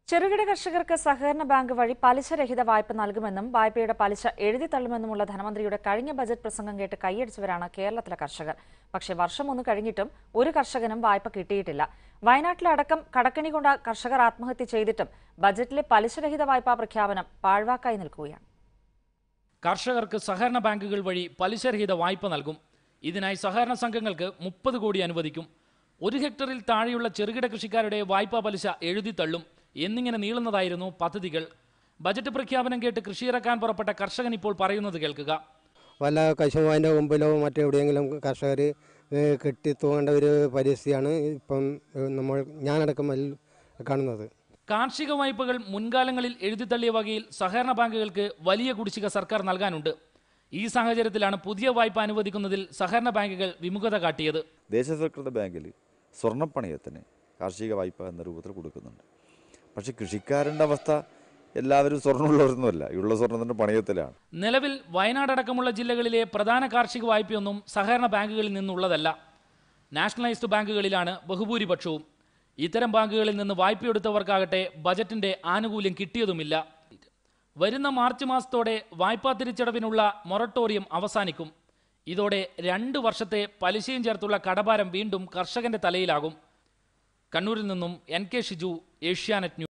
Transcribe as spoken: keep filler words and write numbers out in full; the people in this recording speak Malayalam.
ചെറുകിട കർഷകർക്ക് സഹകരണ ബാങ്ക് വഴി പലിശരഹിത വായ്പ നൽകുമെന്നും വായ്പയുടെ പലിശ എഴുതി തള്ളുമെന്നുമുള്ള ധനമന്ത്രിയുടെ കഴിഞ്ഞ ബജറ്റ് പ്രസംഗം കേട്ട് കൈയടിച്ചവരാണ് കേരളത്തിലെ കർഷകർ. പക്ഷേ വർഷം ഒന്ന് കഴിഞ്ഞിട്ടും ഒരു കർഷകനും വായ്പ കിട്ടിയിട്ടില്ല. വയനാട്ടിലടക്കം കടക്കെണി കൊണ്ട കർഷകർ ആത്മഹത്യ ചെയ്തിട്ടും ബജറ്റിലെ പലിശരഹിത വായ്പാ പ്രഖ്യാപനം പാഴ്വാക്കായി നിൽക്കുകയാണ്. കർഷകർക്ക് സഹകരണ ബാങ്കുകൾ വഴി പലിശരഹിത വായ്പ നൽകും. ഇതിനായി സഹകരണ സംഘങ്ങൾക്ക് മുപ്പത് കോടി അനുവദിക്കും. ഒരു ഹെക്ടറിൽ താഴെയുള്ള ചെറുകിട കൃഷിക്കാരുടെ വായ്പാ പലിശ എഴുതി തള്ളും എന്നിങ്ങനെ നീളുന്നതായിരുന്നു പദ്ധതികൾ. ബജറ്റ് പ്രഖ്യാപനം കേട്ട് കൃഷിയിറക്കാൻ പുറപ്പെട്ട കർഷകൻ ഇപ്പോൾ പറയുന്നത് കേൾക്കുക. വല്ല കശുമാവിൻ്റെ മുമ്പിലോ മറ്റെവിടെയെങ്കിലും കർഷകർ കെട്ടിത്തൂങ്ങേണ്ട ഒരു പരിസ്ഥിതിയാണ് ഇപ്പം നമ്മൾ ഞാനടക്കം കാണുന്നത്. കാർഷിക വായ്പകൾ മുൻകാലങ്ങളിൽ എഴുതിത്തള്ളിയ വകയിൽ സഹകരണ ബാങ്കുകൾക്ക് വലിയ കുടിശ്ശിക സർക്കാർ നൽകാനുണ്ട്. ഈ സാഹചര്യത്തിലാണ് പുതിയ വായ്പ അനുവദിക്കുന്നതിൽ സഹകരണ ബാങ്കുകൾ വിമുഖത കാട്ടിയത്. ദേശസാൽകൃത ബാങ്കിൽ സ്വർണ്ണപ്പണയത്തിന് കാർഷിക വായ്പ എന്ന രൂപത്തിൽ കൊടുക്കുന്നുണ്ട്. പക്ഷേ കൃഷിക്കാരൻ്റെ അവസ്ഥ എല്ലാവരും സ്വർണ്ണമുള്ളവരൊന്നുമല്ല, ഉള്ള സ്വർണ്ണത്തിൻ്റെ പണയത്തിലാണ്. നിലവിൽ വയനാടടക്കമുള്ള ജില്ലകളിലെ പ്രധാന കാർഷിക വായ്പയൊന്നും സഹകരണ ബാങ്കുകളിൽ നിന്നുള്ളതല്ല. നാഷണലൈസ്ഡ് ബാങ്കുകളിലാണ് ബഹുഭൂരിപക്ഷവും. ഇത്തരം ബാങ്കുകളിൽ നിന്ന് വായ്പയെടുത്തവർക്കാകട്ടെ ബജറ്റിന്റെ ആനുകൂല്യം കിട്ടിയതുമില്ല. വരുന്ന മാർച്ച് മാസത്തോടെ വായ്പാ തിരിച്ചടവിനുള്ള മൊറട്ടോറിയം അവസാനിക്കും. ഇതോടെ രണ്ട് വർഷത്തെ പലിശയും ചേർത്തുള്ള കടഭാരം വീണ്ടും കർഷകന്റെ തലയിലാകും. കണ്ണൂരിൽ നിന്നും N K Shiju, Asianet news.